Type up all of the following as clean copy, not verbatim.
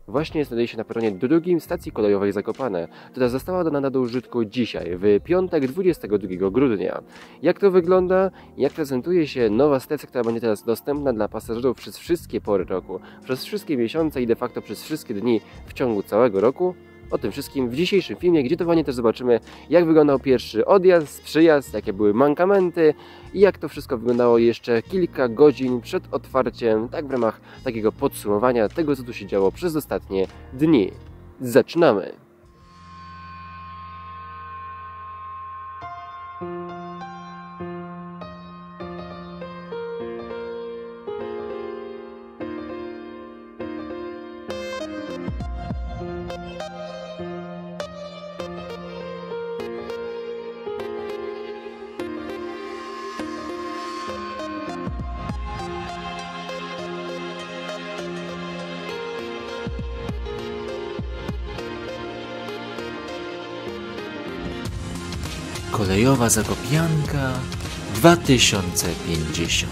właśnie znajduje się na peronie drugim stacji kolejowej Zakopane, która została dodana do użytku dzisiaj, w piątek 22 grudnia. Jak to wygląda? Jak prezentuje się nowa stacja, która będzie teraz dostępna dla pasażerów przez wszystkie pory roku, przez wszystkie miesiące i de facto przez wszystkie dni w ciągu całego roku? O tym wszystkim w dzisiejszym filmie, gdzie to właśnie też zobaczymy, jak wyglądał pierwszy odjazd, przyjazd, jakie były mankamenty i jak to wszystko wyglądało jeszcze kilka godzin przed otwarciem, tak w ramach takiego podsumowania tego, co tu się działo przez ostatnie dni. Zaczynamy! Kolejowa Zakopianka 2050.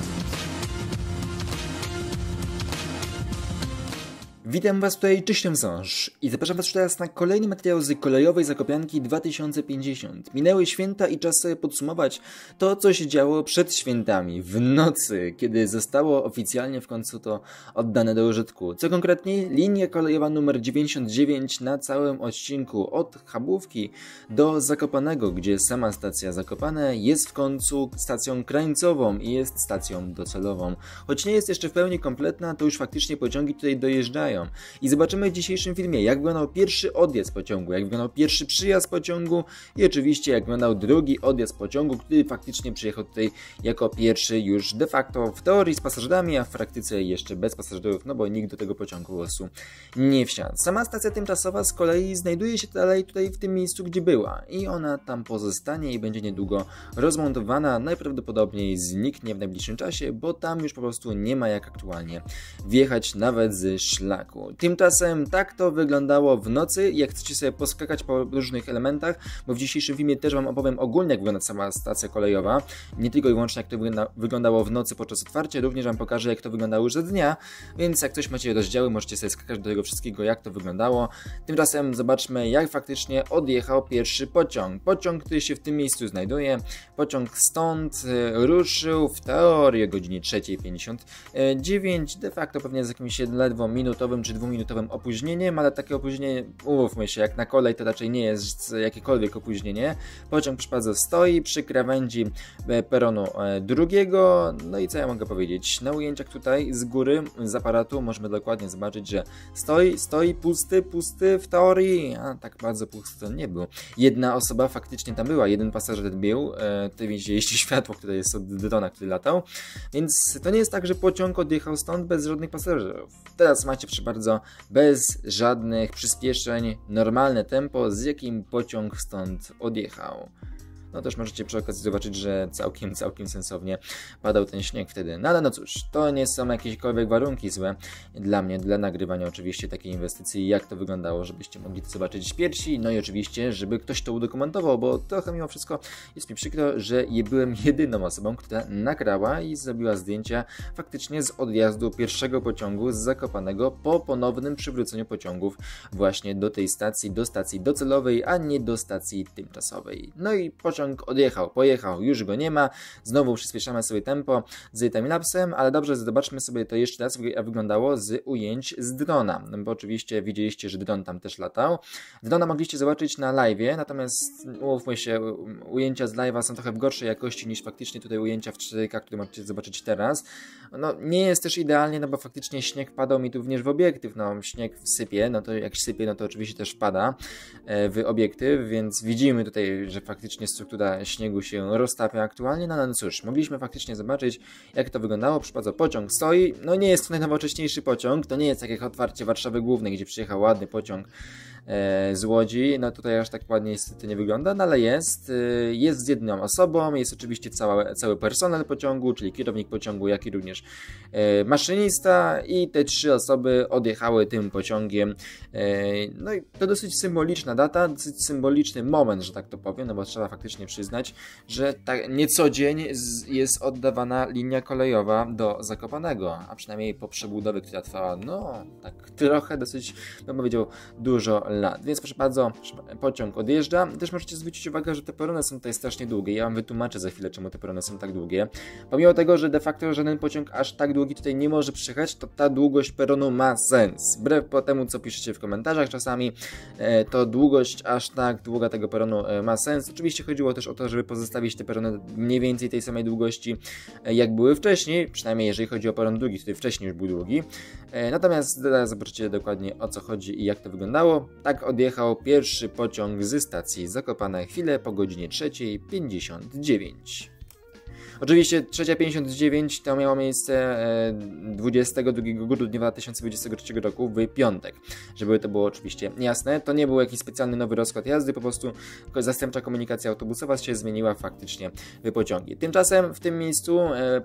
Witam Was tutaj, cześć Wąż i zapraszam Was teraz na kolejny materiał z kolejowej Zakopianki 2050. Minęły święta i czas sobie podsumować to, co się działo przed świętami, w nocy, kiedy zostało oficjalnie w końcu to oddane do użytku. Co konkretnie? Linia kolejowa numer 99 na całym odcinku od Chabówki do Zakopanego, gdzie sama stacja Zakopane jest w końcu stacją krańcową i jest stacją docelową. Choć nie jest jeszcze w pełni kompletna, to już faktycznie pociągi tutaj dojeżdżają. I zobaczymy w dzisiejszym filmie, jak wyglądał pierwszy odjazd pociągu, jak wyglądał pierwszy przyjazd pociągu i oczywiście jak wyglądał drugi odjazd pociągu, który faktycznie przyjechał tutaj jako pierwszy już de facto w teorii z pasażerami, a w praktyce jeszcze bez pasażerów, no bo nikt do tego pociągu po prostu nie wsiadł. Sama stacja tymczasowa z kolei znajduje się dalej tutaj w tym miejscu, gdzie była i ona tam pozostanie i będzie niedługo rozmontowana, najprawdopodobniej zniknie w najbliższym czasie, bo tam już po prostu nie ma jak aktualnie wjechać nawet z szlaku. Tymczasem tak to wyglądało w nocy. Jak chcecie sobie poskakać po różnych elementach, bo w dzisiejszym filmie też Wam opowiem ogólnie, jak wygląda sama stacja kolejowa. Nie tylko i wyłącznie jak to wyglądało w nocy podczas otwarcia, również Wam pokażę, jak to wyglądało już za dnia, więc jak ktoś macie rozdziały, możecie sobie skakać do tego wszystkiego, jak to wyglądało. Tymczasem zobaczmy, jak faktycznie odjechał pierwszy pociąg. Pociąg, który się w tym miejscu znajduje. Pociąg stąd ruszył w teorii o godzinie 3:59, de facto pewnie z jakimś ledwo minutowym czy dwuminutowym opóźnieniem, ale takie opóźnienie, umówmy się, jak na kolej to raczej nie jest jakiekolwiek opóźnienie. Pociąg proszę bardzo stoi przy krawędzi peronu drugiego, no i co ja mogę powiedzieć? Na ujęciach tutaj z góry, z aparatu możemy dokładnie zobaczyć, że stoi pusty w teorii, a tak bardzo pusty to nie był. Jedna osoba faktycznie tam była, jeden pasażer był, tutaj widzieliście światło, które jest od drona, który latał, więc to nie jest tak, że pociąg odjechał stąd bez żadnych pasażerów. Teraz macie przy bardzo bez żadnych przyspieszeń normalne tempo, z jakim pociąg stąd odjechał. No też możecie przy okazji zobaczyć, że całkiem sensownie padał ten śnieg wtedy. No ale no cóż, to nie są jakiekolwiek warunki złe dla mnie, dla nagrywania oczywiście takiej inwestycji, jak to wyglądało, żebyście mogli to zobaczyć z piersi, no i oczywiście, żeby ktoś to udokumentował, bo trochę mimo wszystko jest mi przykro, że byłem jedyną osobą, która nagrała i zrobiła zdjęcia faktycznie z odjazdu pierwszego pociągu z Zakopanego po ponownym przywróceniu pociągów właśnie do tej stacji, do stacji docelowej, a nie do stacji tymczasowej. No i pociąg pojechał, już go nie ma, znowu przyspieszamy sobie tempo z timelapsem, ale dobrze, zobaczmy sobie to jeszcze raz, jak wyglądało z ujęć z drona, bo oczywiście widzieliście, że dron tam też latał. Drona mogliście zobaczyć na live'ie, natomiast umówmy się, ujęcia z live'a są trochę w gorszej jakości niż faktycznie tutaj ujęcia w 4K, które możecie zobaczyć teraz. No nie jest też idealnie, no bo faktycznie śnieg padał mi tu również w obiektyw, no śnieg sypie, no to jak sypie, no to oczywiście też wpada w obiektyw, więc widzimy tutaj, że faktycznie struktura śniegu się roztapia aktualnie, no cóż, mogliśmy faktycznie zobaczyć, jak to wyglądało. Przypadł pociąg stoi, no nie jest to najnowocześniejszy pociąg, to nie jest tak jak otwarcie Warszawy Głównej, gdzie przyjechał ładny pociąg z Łodzi. No tutaj aż tak ładnie niestety nie wygląda, no ale jest z jedną osobą, jest oczywiście cały personel pociągu, czyli kierownik pociągu, jak i również maszynista i te 3 osoby odjechały tym pociągiem. No i to dosyć symboliczna data, dosyć symboliczny moment, że tak to powiem, no bo trzeba faktycznie przyznać, że tak nie co dzień jest oddawana linia kolejowa do Zakopanego, a przynajmniej po przebudowie, która trwała, no tak trochę, dosyć, bym powiedział, dużo lat. Więc proszę bardzo, pociąg odjeżdża. Też możecie zwrócić uwagę, że te perony są tutaj strasznie długie. Ja wam wytłumaczę za chwilę, czemu te perony są tak długie. Pomimo tego, że de facto żaden pociąg aż tak długi tutaj nie może przyjechać, to ta długość peronu ma sens. Wbrew temu, co piszecie w komentarzach czasami, to długość aż tak długa tego peronu ma sens. Oczywiście chodziło też o to, żeby pozostawić te perony mniej więcej tej samej długości, jak były wcześniej, przynajmniej jeżeli chodzi o peron drugi, który wcześniej już był długi. Natomiast teraz zobaczycie dokładnie, o co chodzi i jak to wyglądało. Tak odjechał pierwszy pociąg ze stacji Zakopane chwilę po godzinie 3:59. Oczywiście 3:59 to miało miejsce 22 grudnia 2023 roku w piątek. Żeby to było oczywiście jasne, to nie był jakiś specjalny nowy rozkład jazdy, po prostu zastępcza komunikacja autobusowa się zmieniła faktycznie w pociągi. Tymczasem w tym miejscu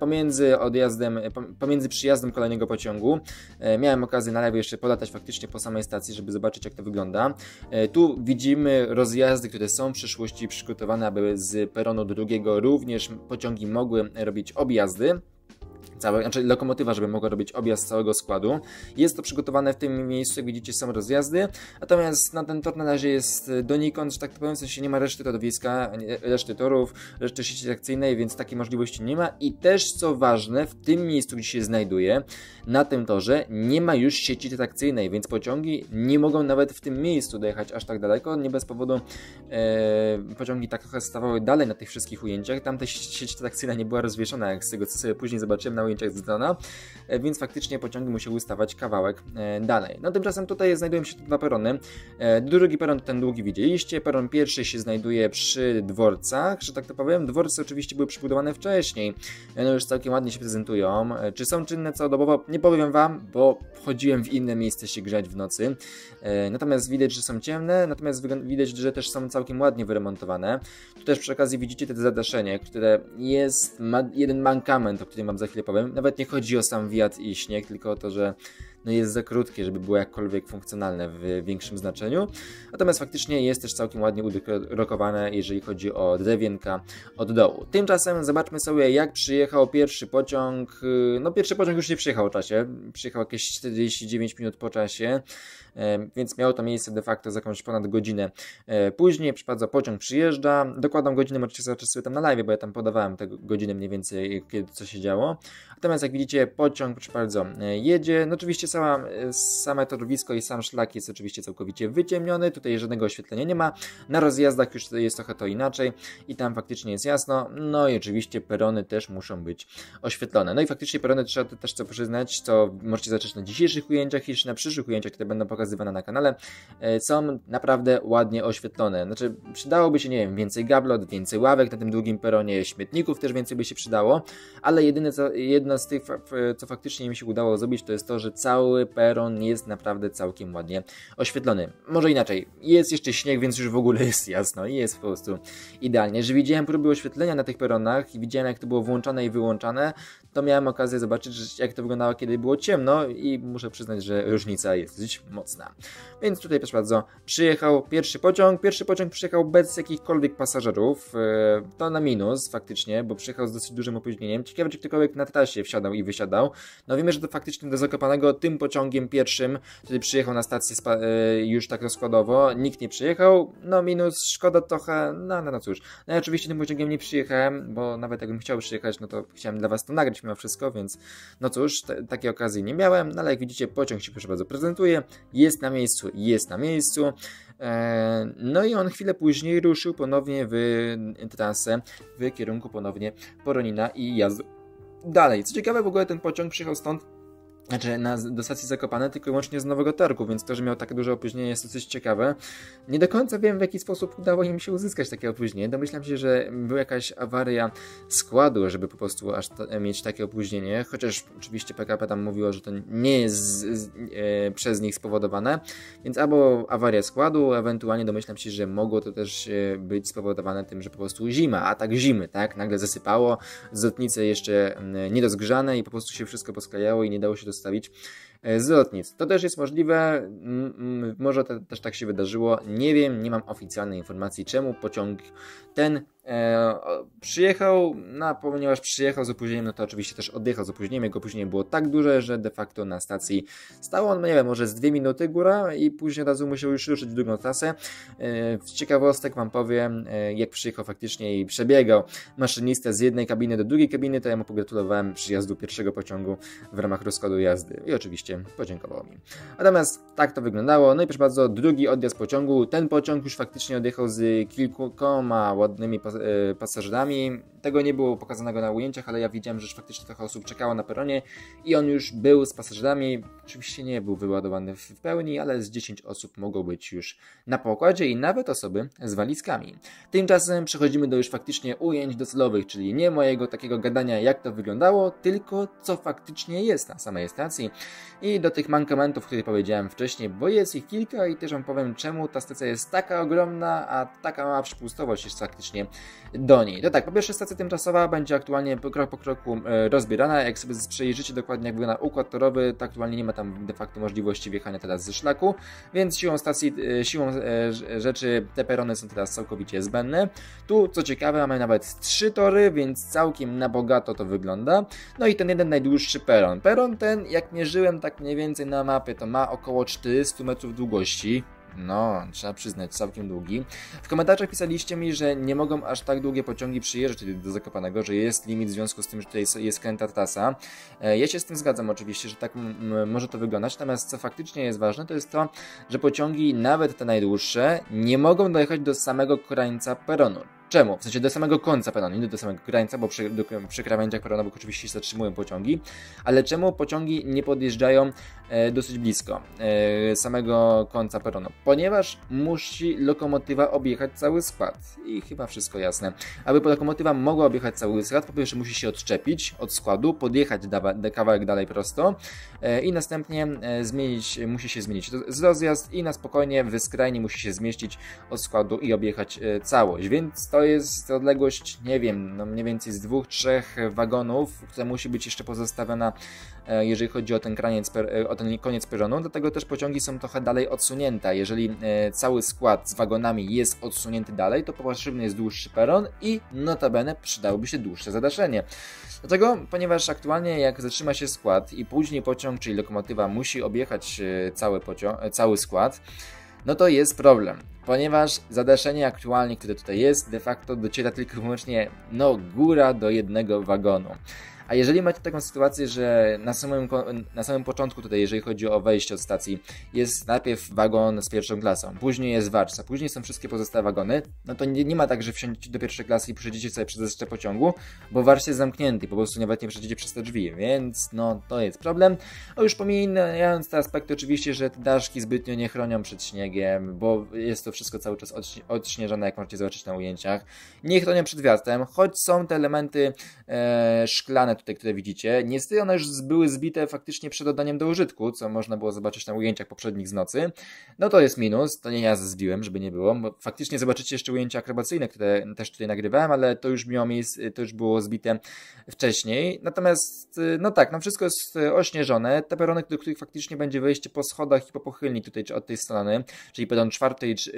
pomiędzy przyjazdem kolejnego pociągu miałem okazję na live jeszcze polatać faktycznie po samej stacji, żeby zobaczyć, jak to wygląda. Tu widzimy rozjazdy, które są w przyszłości przygotowane, aby z peronu drugiego również pociągi mogły robić objazdy. Znaczy lokomotywa, żeby mogła robić objazd całego składu. Jest to przygotowane w tym miejscu, jak widzicie, są rozjazdy, natomiast na ten tor na razie jest donikąd, że tak powiem, w sensie nie ma reszty torowiska, reszty torów, reszty sieci trakcyjnej, więc takiej możliwości nie ma. I też, co ważne, w tym miejscu, gdzie się znajduje, na tym torze nie ma już sieci trakcyjnej, więc pociągi nie mogą nawet w tym miejscu dojechać aż tak daleko. Nie bez powodu pociągi tak trochę stawały dalej na tych wszystkich ujęciach. Tam ta sieć trakcyjna nie była rozwieszona, jak z tego, co sobie później zobaczyłem na ujęciach z drona, więc faktycznie pociągi musiały stawać kawałek dalej. No tymczasem tutaj znajdują się 2 perony. Drugi peron to ten długi widzieliście. Peron pierwszy się znajduje przy dworcach, że tak to powiem. Dworce oczywiście były przybudowane wcześniej. No już całkiem ładnie się prezentują. Czy są czynne całodobowo? Nie powiem wam, bo chodziłem w inne miejsce się grzać w nocy. Natomiast widać, że są ciemne, natomiast widać, że też są całkiem ładnie wyremontowane. Tu też przy okazji widzicie te zadaszenie, które ma jeden mankament, o którym wam za chwilę powiem. Nawet nie chodzi o sam wiatr i śnieg, tylko o to, że no jest za krótkie, żeby było jakkolwiek funkcjonalne w większym znaczeniu. Natomiast faktycznie jest też całkiem ładnie udekorowane, jeżeli chodzi o drewienka od dołu. Tymczasem zobaczmy sobie, jak przyjechał pierwszy pociąg. No pierwszy pociąg już nie przyjechał o czasie. Przyjechał jakieś 49 minut po czasie, więc miało to miejsce de facto za jakąś ponad godzinę później. Bardzo pociąg przyjeżdża. Dokładną godzinę możecie zobaczyć sobie tam na live, bo ja tam podawałem tę godzinę mniej więcej, kiedy co się działo. Natomiast jak widzicie, pociąg, proszę bardzo, jedzie. No oczywiście same torowisko i sam szlak jest oczywiście całkowicie wyciemniony. Tutaj żadnego oświetlenia nie ma. Na rozjazdach już jest trochę to inaczej i tam faktycznie jest jasno. No i oczywiście perony też muszą być oświetlone. No i faktycznie perony trzeba też co przyznać, co możecie zobaczyć na dzisiejszych ujęciach i na przyszłych ujęciach, które będą pokazywane na kanale, są naprawdę ładnie oświetlone. Znaczy przydałoby się, nie wiem, więcej gablot, więcej ławek na tym długim peronie, śmietników też więcej by się przydało, ale jedno z tych, co faktycznie mi się udało zrobić, to jest to, że cały peron jest naprawdę całkiem ładnie oświetlony. Może inaczej, jest jeszcze śnieg, więc już w ogóle jest jasno i jest po prostu idealnie. Że widziałem próby oświetlenia na tych peronach i widziałem, jak to było włączane i wyłączane, to miałem okazję zobaczyć, jak to wyglądało, kiedy było ciemno i muszę przyznać, że różnica jest dość mocna. Więc tutaj proszę bardzo, przyjechał pierwszy pociąg. Pierwszy pociąg przyjechał bez jakichkolwiek pasażerów. To na minus faktycznie, bo przyjechał z dosyć dużym opóźnieniem. Ciekawe, czy ktokolwiek na trasie wsiadał i wysiadał. No wiemy, że to faktycznie do Zakopanego tym pociągiem pierwszym, który przyjechał na stację już tak rozkładowo, nikt nie przyjechał. No minus, szkoda trochę, no cóż. No ja oczywiście tym pociągiem nie przyjechałem, bo nawet jakbym chciał przyjechać, no to chciałem dla was to nagrać mimo wszystko, więc no cóż, takiej okazji nie miałem, no ale jak widzicie, pociąg się proszę bardzo prezentuje, jest na miejscu. No i on chwilę później ruszył ponownie w trasę, w kierunku ponownie Poronina i jazdy dalej. Co ciekawe, w ogóle ten pociąg przyjechał stąd Znaczy do stacji Zakopane, tylko wyłącznie z Nowego Targu, więc to, że miał takie duże opóźnienie, jest dosyć ciekawe. Nie do końca wiem, w jaki sposób udało im się uzyskać takie opóźnienie. Domyślam się, że była jakaś awaria składu, żeby po prostu mieć takie opóźnienie, chociaż oczywiście PKP tam mówiło, że to nie jest przez nich spowodowane, więc albo awaria składu, ewentualnie domyślam się, że mogło to też być spowodowane tym, że po prostu zima, atak zimy, tak? Nagle zasypało, zlotnice jeszcze niedozgrzane i po prostu się wszystko posklejało i nie dało się dostawić z lotnic. To też jest możliwe, może też tak się wydarzyło, nie wiem, nie mam oficjalnej informacji, czemu pociąg ten przyjechał, ponieważ przyjechał z opóźnieniem, no to oczywiście też odjechał z opóźnieniem, jego opóźnienie było tak duże, że de facto na stacji stał on, nie wiem, może z 2 minuty góra i później od razu musiał już ruszyć w drugą trasę. Z ciekawostek wam powiem, jak przyjechał faktycznie i przebiegał maszynistę z jednej kabiny do drugiej kabiny, to ja mu pogratulowałem przyjazdu pierwszego pociągu w ramach rozkładu jazdy i oczywiście podziękował mi. Natomiast tak to wyglądało, no i proszę bardzo, drugi odjazd pociągu, ten pociąg już faktycznie odjechał z kilkoma ładnymi pasażerami. Tego nie było pokazanego na ujęciach, ale ja widziałem, że już faktycznie trochę osób czekało na peronie i on już był z pasażerami. Oczywiście nie był wyładowany w pełni, ale z 10 osób mogło być już na pokładzie i nawet osoby z walizkami. Tymczasem przechodzimy do już faktycznie ujęć docelowych, czyli nie mojego takiego gadania, jak to wyglądało, tylko co faktycznie jest na samej stacji i do tych mankamentów, które powiedziałem wcześniej, bo jest ich kilka i też wam powiem, czemu ta stacja jest taka ogromna, a taka mała przepustowość jest faktycznie do niej. To tak, po pierwsze stacja tymczasowa będzie aktualnie krok po kroku rozbierana. Jak sobie przejrzycie dokładnie jak wygląda układ torowy, to aktualnie nie ma tam de facto możliwości wjechania teraz ze szlaku, więc siłą rzeczy te perony są teraz całkowicie zbędne. Tu, co ciekawe, mamy nawet 3 tory, więc całkiem na bogato to wygląda. No i ten jeden najdłuższy peron. Peron ten, jak mierzyłem tak mniej więcej na mapie, to ma około 400 metrów długości. No, trzeba przyznać, całkiem długi. W komentarzach pisaliście mi, że nie mogą aż tak długie pociągi przyjeżdżać do Zakopanego, że jest limit w związku z tym, że tutaj jest kręta trasa. Ja się z tym zgadzam oczywiście, że tak może to wyglądać, natomiast co faktycznie jest ważne, to jest to, że pociągi, nawet te najdłuższe, nie dojechać do samego krańca peronu. Czemu? W sensie do samego końca peronu, nie do samego krańca, bo przy krawędziach peronowych oczywiście się zatrzymują pociągi, ale czemu pociągi nie podjeżdżają dosyć blisko samego końca peronu? Ponieważ musi lokomotywa objechać cały skład i chyba wszystko jasne. Aby lokomotywa mogła objechać cały skład, po pierwsze musi się odczepić od składu, podjechać kawałek dalej prosto i następnie musi się zmienić rozjazd i na spokojnie w skrajnie musi się zmieścić od składu i objechać całość, więc to jest odległość, nie wiem, no mniej więcej z 2-3 wagonów, która musi być jeszcze pozostawiona, jeżeli chodzi o ten koniec peronu. Do tego też pociągi są trochę dalej odsunięte. Jeżeli cały skład z wagonami jest odsunięty dalej, to potrzebny jest dłuższy peron i notabene przydałoby się dłuższe zadaszenie. Dlatego, ponieważ aktualnie jak zatrzyma się skład i później pociąg, czyli lokomotywa musi objechać cały skład, no to jest problem, ponieważ zadaszenie aktualnie, które tutaj jest, de facto dociera tylko i wyłącznie góra do jednego wagonu. A jeżeli macie taką sytuację, że na samym początku tutaj, jeżeli chodzi o wejście od stacji, jest najpierw wagon z pierwszą klasą, później jest warsztat, później są wszystkie pozostałe wagony, no to nie ma tak, że wsiądziecie do pierwszej klasy i przejdziecie sobie przez jeszcze pociągu, bo warsztat jest zamknięty, po prostu nawet nie przejdziecie przez te drzwi, więc no to jest problem. No już pomijając te aspekty oczywiście, że te daszki zbytnio nie chronią przed śniegiem, bo jest to wszystko cały czas odśnieżone, jak możecie zobaczyć na ujęciach. Nie chronią przed wiatrem, choć są te elementy szklane tutaj, które widzicie. Niestety one już były zbite faktycznie przed oddaniem do użytku, co można było zobaczyć na ujęciach poprzednich z nocy. No to jest minus, to nie ja zbiłem, żeby nie było, bo faktycznie zobaczycie jeszcze ujęcia akrobacyjne, które też tutaj nagrywałem, ale to już miało miejsce, to już było zbite wcześniej. Natomiast, no tak, no wszystko jest ośnieżone. Te perony, do których faktycznie będzie wejście po schodach i po pochylni tutaj od tej strony, czyli peron 4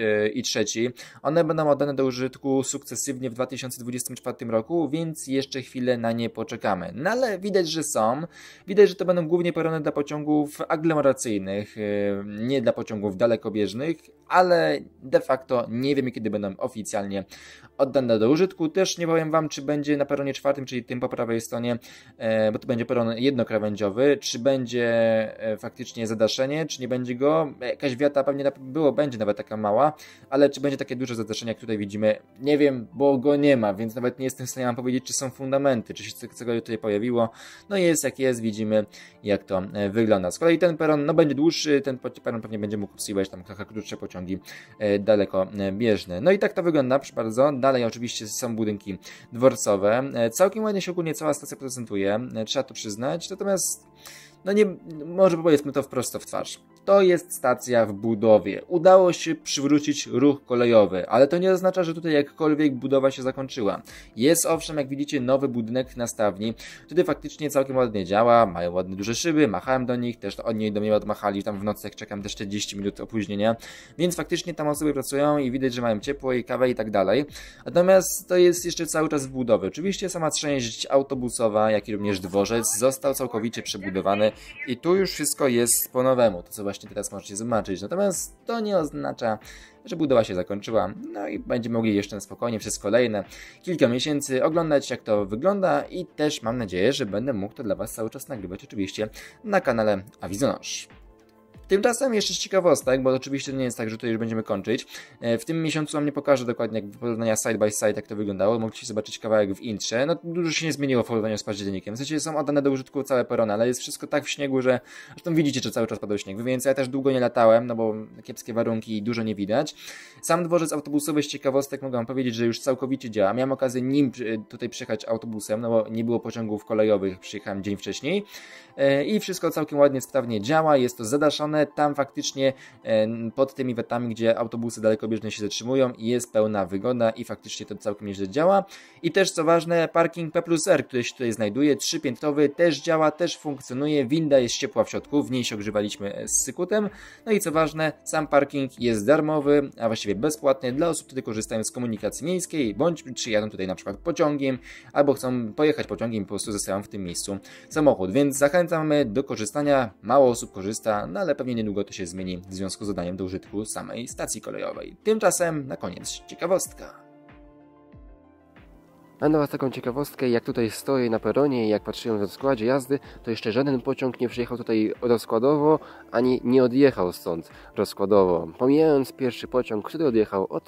i 3, one będą oddane do użytku sukcesywnie w 2024 roku, więc jeszcze chwilę na nie poczekamy. No ale widać, że są. Widać, że to będą głównie perony dla pociągów aglomeracyjnych, nie dla pociągów dalekobieżnych, ale de facto nie wiemy, kiedy będą oficjalnie oddane do użytku. Też nie powiem wam, czy będzie na peronie 4, czyli tym po prawej stronie, bo to będzie peron jednokrawędziowy, czy będzie faktycznie zadaszenie, czy nie będzie go. Jakaś wiata pewnie będzie nawet taka mała, ale czy będzie takie duże zadaszenie, jak tutaj widzimy, nie wiem, bo go nie ma, więc nawet nie jestem w stanie wam powiedzieć, czy są fundamenty, czy się cokolwiek tutaj pojawiło. No i jest jak jest, widzimy jak to wygląda. Z kolei ten peron no, będzie dłuższy, ten peron pewnie będzie mógł obsługiwać tam trochę krótsze pociągi dalekobieżne. No i tak to wygląda, proszę bardzo. Dalej oczywiście są budynki dworcowe. Całkiem ładnie się ogólnie cała stacja prezentuje, trzeba to przyznać, natomiast no nie, może powiedzmy to wprost w twarz. To jest stacja w budowie. Udało się przywrócić ruch kolejowy, ale to nie oznacza, że tutaj jakkolwiek budowa się zakończyła. Jest owszem, jak widzicie, nowy budynek na stawni, który faktycznie całkiem ładnie działa, mają ładne duże szyby, machałem do nich, też oni do mnie odmachali, tam w nocy jak czekam też 40 minut opóźnienia, więc faktycznie tam osoby pracują i widać, że mają ciepło i kawę i tak dalej. Natomiast to jest jeszcze cały czas w budowie. Oczywiście sama część autobusowa, jak i również dworzec został całkowicie przebudowany i tu już wszystko jest po nowemu, to co właśnie teraz możecie zobaczyć. Natomiast to nie oznacza, że budowa się zakończyła. No i będziemy mogli jeszcze spokojnie przez kolejne kilka miesięcy oglądać, jak to wygląda i też mam nadzieję, że będę mógł to dla Was cały czas nagrywać oczywiście na kanale Awizonosz. Tymczasem jeszcze z ciekawostek, bo oczywiście to nie jest tak, że tutaj już będziemy kończyć. W tym miesiącu Wam nie pokażę dokładnie jak porównania side by side, jak to wyglądało. Mogliście zobaczyć kawałek w intrze. No dużo się nie zmieniło w porównaniu z październikiem. W sensie są oddane do użytku całe perony, ale jest wszystko tak w śniegu, że zresztą widzicie, że cały czas padał śnieg. Więc ja też długo nie latałem, no bo kiepskie warunki i dużo nie widać. Sam dworzec autobusowy z ciekawostek mogę Wam powiedzieć, że już całkowicie działa. Miałem okazję nim tutaj przyjechać autobusem, no bo nie było pociągów kolejowych, przyjechałem dzień wcześniej. I wszystko całkiem ładnie, sprawnie działa, jest to zadaszone, tam faktycznie pod tymi wetami, gdzie autobusy dalekobieżne się zatrzymują jest pełna wygoda i faktycznie to całkiem nieźle działa. I też co ważne, parking P+R, który się tutaj znajduje, 3-piętrowy, też działa, też funkcjonuje, winda jest ciepła w środku, w niej się ogrzewaliśmy z Sykutem. No i co ważne, sam parking jest darmowy, a właściwie bezpłatny dla osób, które korzystają z komunikacji miejskiej, bądź przyjadą tutaj na przykład pociągiem, albo chcą pojechać pociągiem i po prostu zostawiają w tym miejscu samochód, więc zachęcamy do korzystania, mało osób korzysta, no ale pewnie niedługo to się zmieni w związku z dodaniem do użytku samej stacji kolejowej. Tymczasem na koniec ciekawostka. A na Was taką ciekawostkę, jak tutaj stoję na peronie i jak patrzyłem w rozkładzie jazdy, to jeszcze żaden pociąg nie przyjechał tutaj rozkładowo, ani nie odjechał stąd rozkładowo. Pomijając pierwszy pociąg, który odjechał o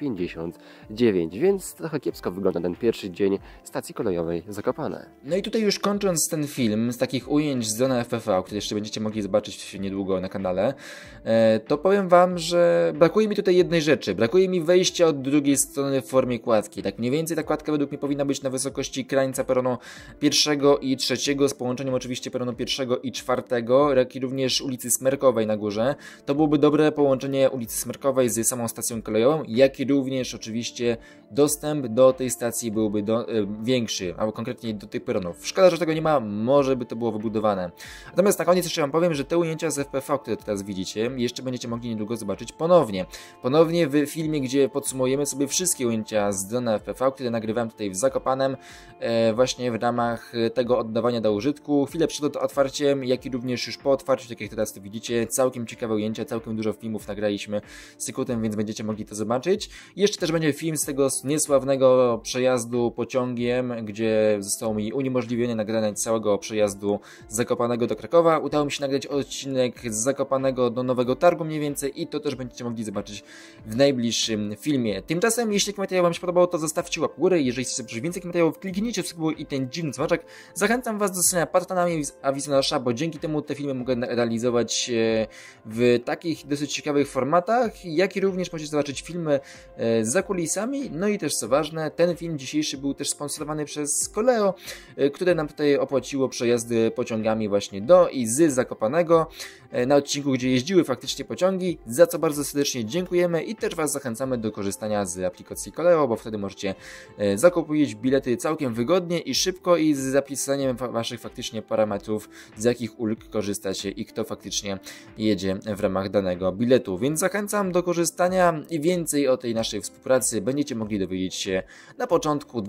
3:59, więc trochę kiepsko wygląda ten pierwszy dzień stacji kolejowej Zakopane. No i tutaj już kończąc ten film z takich ujęć z zona FPV, które jeszcze będziecie mogli zobaczyć niedługo na kanale, to powiem Wam, że brakuje mi tutaj jednej rzeczy. Brakuje mi wejścia od drugiej strony w formie kładki. Tak mniej więcej ta kładka według mnie powinna być na wysokości krańca peronu 1 i 3 z połączeniem oczywiście peronu 1 i 4, jak i również ulicy Smerkowej na górze. To byłoby dobre połączenie ulicy Smerkowej z samą stacją kolejową, jak i również oczywiście dostęp do tej stacji byłby większy, albo konkretnie do tych peronów. Szkoda, że tego nie ma, może by to było wybudowane. Natomiast na koniec jeszcze Wam powiem, że te ujęcia z FPV, które teraz widzicie, jeszcze będziecie mogli niedługo zobaczyć ponownie. Ponownie w filmie, gdzie podsumujemy sobie wszystkie ujęcia z drona FPV, które nagrywałem tutaj w Zakopanem, właśnie w ramach tego oddawania do użytku. Chwilę przed otwarciem, jak i również już po otwarciu, tak jak teraz to widzicie, całkiem ciekawe ujęcia, całkiem dużo filmów nagraliśmy z Sykutem, więc będziecie mogli to zobaczyć. I jeszcze też będzie film z tego niesławnego przejazdu pociągiem, gdzie zostało mi uniemożliwione nagranie całego przejazdu z Zakopanego do Krakowa. Udało mi się nagrać odcinek z Zakopanego do Nowego Targu mniej więcej i to też będziecie mogli zobaczyć w najbliższym filmie. Tymczasem, jeśli materiał Wam się podobał, to zostawcie łapkę w górę. Jeżeli chcecie zobaczyć więcej materiałów, kliknijcie w subskrybuj i ten dziwny dzwoneczek. Zachęcam Was do zostania patronami Awizonosza, bo dzięki temu te filmy mogę realizować w takich dosyć ciekawych formatach, jak i również możecie zobaczyć filmy za kulisami. No i też co ważne, ten film dzisiejszy był też sponsorowany przez Koleo, które nam tutaj opłaciło przejazdy pociągami właśnie do i z Zakopanego na odcinku, gdzie jeździły faktycznie pociągi, za co bardzo serdecznie dziękujemy i też Was zachęcamy do korzystania z aplikacji Koleo, bo wtedy możecie zakupić bilety całkiem wygodnie i szybko i z zapisaniem Waszych faktycznie parametrów, z jakich ulg korzystacie i kto faktycznie jedzie w ramach danego biletu. Więc zachęcam do korzystania i więcej o tej naszej współpracy będziecie mogli dowiedzieć się na początku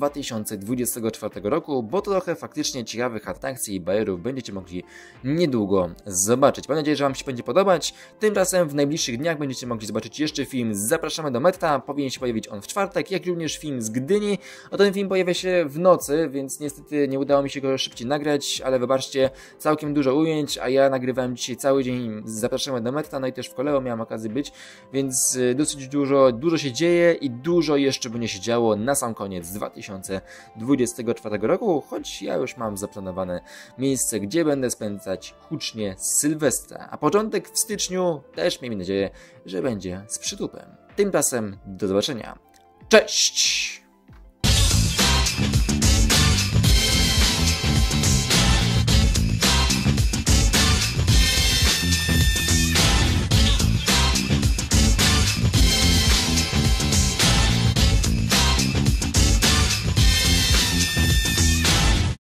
2024 roku, bo trochę faktycznie ciekawych atrakcji i bajerów będziecie mogli niedługo zobaczyć. Mam nadzieję, nadzieję, że Wam się będzie podobać. Tymczasem w najbliższych dniach będziecie mogli zobaczyć jeszcze film z Zapraszamy do Metta. Powinien się pojawić on w czwartek, jak również film z Gdyni. Ten film pojawia się w nocy, więc niestety nie udało mi się go szybciej nagrać, ale wybaczcie, całkiem dużo ujęć, a ja nagrywałem dzisiaj cały dzień z Zapraszamy do Metta, no i też w Koleo miałem okazję być, więc dosyć dużo się dzieje i dużo jeszcze będzie się działo na sam koniec 2024 roku, choć ja już mam zaplanowane miejsce, gdzie będę spędzać hucznie Sylwestra, a początek w styczniu też miejmy nadzieję, że będzie z przytupem. Tymczasem do zobaczenia. Cześć!